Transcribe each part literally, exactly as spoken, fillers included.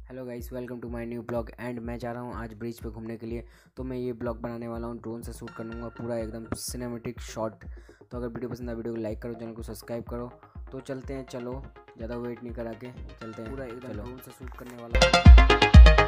Hello guys, welcome to my new blog. And मैं जा रहा हूँ आज ब्रिज पे घूमने के लिए। तो मैं ये ब्लॉग बनाने वाला हूँ, ड्रोन से शूट करूँगा पूरा एकदम सिनेमेटिक शॉट। तो अगर वीडियो पसंद है वीडियो को लाइक करो, चैनल को सब्सक्राइब करो। तो चलते हैं, चलो ज़्यादा वेट नहीं करा के चलते हैं, पूरा एकदम ड्रोन से शूट करने वाला हूँ।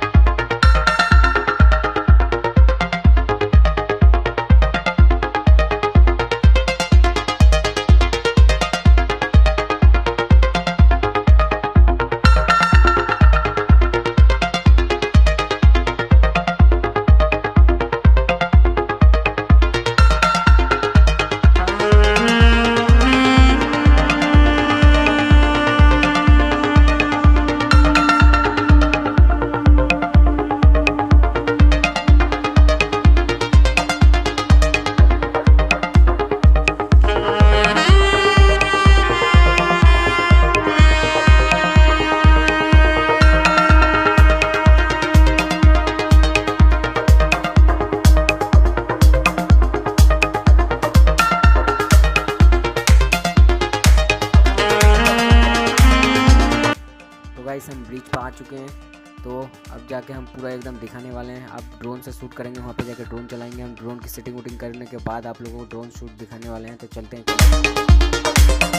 तो गाइस हम ब्रिज पर आ चुके हैं। तो अब जाके हम पूरा एकदम दिखाने वाले हैं। अब ड्रोन से शूट करेंगे, वहाँ पे जाके ड्रोन चलाएंगे हम। ड्रोन की सेटिंग वूटिंग करने के बाद आप लोगों को ड्रोन शूट दिखाने वाले हैं। तो चलते हैं।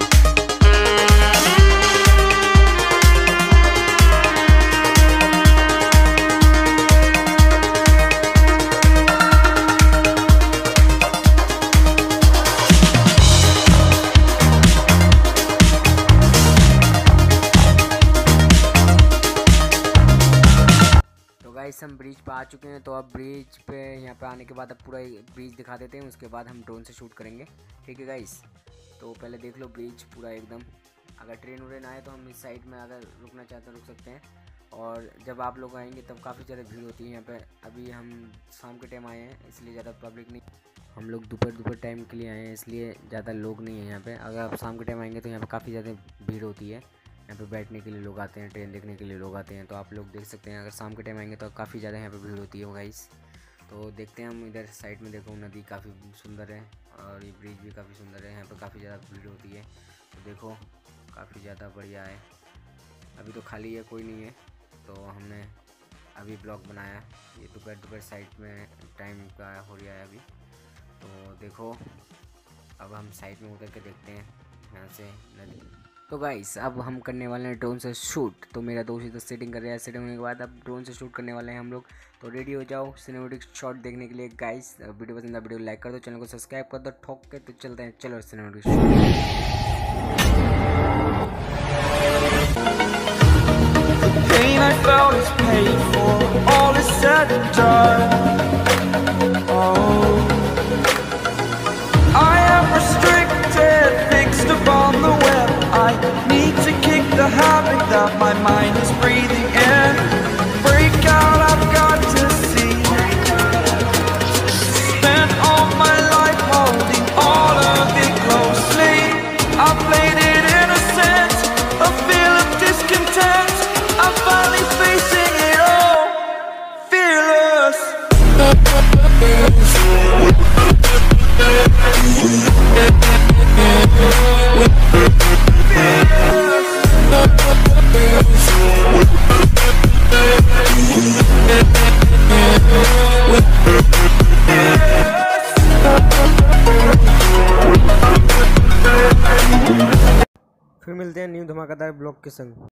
गाइस हम ब्रिज पे आ चुके हैं। तो अब ब्रिज पे यहाँ पे आने के बाद अब पूरा ब्रिज दिखा देते हैं, उसके बाद हम ड्रोन से शूट करेंगे। ठीक है गाइस, तो पहले देख लो ब्रिज पूरा एकदम। अगर ट्रेन व्रेन आए तो हम इस साइड में अगर रुकना चाहते हैं रुक सकते हैं। और जब आप लोग आएंगे तब काफ़ी ज़्यादा भीड़ होती है यहाँ पे। अभी हम शाम के टाइम आए हैं इसलिए ज़्यादा पब्लिक नहीं, हम लोग दोपहर दोपहर टाइम के लिए आए हैं इसलिए ज़्यादा लोग नहीं है यहाँ पे। अगर आप शाम के टाइम आएंगे तो यहाँ पे काफ़ी ज़्यादा भीड़ होती है। यहाँ पे बैठने के लिए लोग आते हैं, ट्रेन देखने के लिए लोग आते हैं। तो आप लोग देख सकते हैं, अगर शाम के टाइम आएंगे तो काफ़ी ज़्यादा यहाँ पे भीड़ होती है गाइस। तो देखते हैं हम इधर साइड में, देखो नदी काफ़ी सुंदर है और ये ब्रिज भी काफ़ी सुंदर है। यहाँ पे काफ़ी ज़्यादा भीड़ होती है। तो देखो काफ़ी ज़्यादा बढ़िया है। अभी तो खाली है, कोई नहीं है। तो हमने अभी ब्लॉग बनाया, ये दोपहर दोपहर साइड में टाइम का हो रहा है अभी। तो देखो अब हम साइड में उतर के देखते हैं यहाँ से नदी। तो गाइस अब हम करने वाले हैं ड्रोन से शूट। तो मेरा दोस्त इधर सेटिंग कर रहा है, सेटिंग होने के बाद अब ड्रोन से शूट करने वाले हैं हम लोग। तो रेडी हो जाओ सिनेमेटिक शॉट देखने के लिए गाइस। वीडियो पसंद है वीडियो को लाइक कर दो, चैनल को सब्सक्राइब कर दो ठोक के। तो चलते हैं, चलो cinematic the habit that my mind is breathing in. Break out, I've got to see. Spent all my life holding all of it closely. I played it innocent, a feel of discontent. I'm finally facing it all, fearless. फिर मिलते हैं new धमाकेदार blog के संग।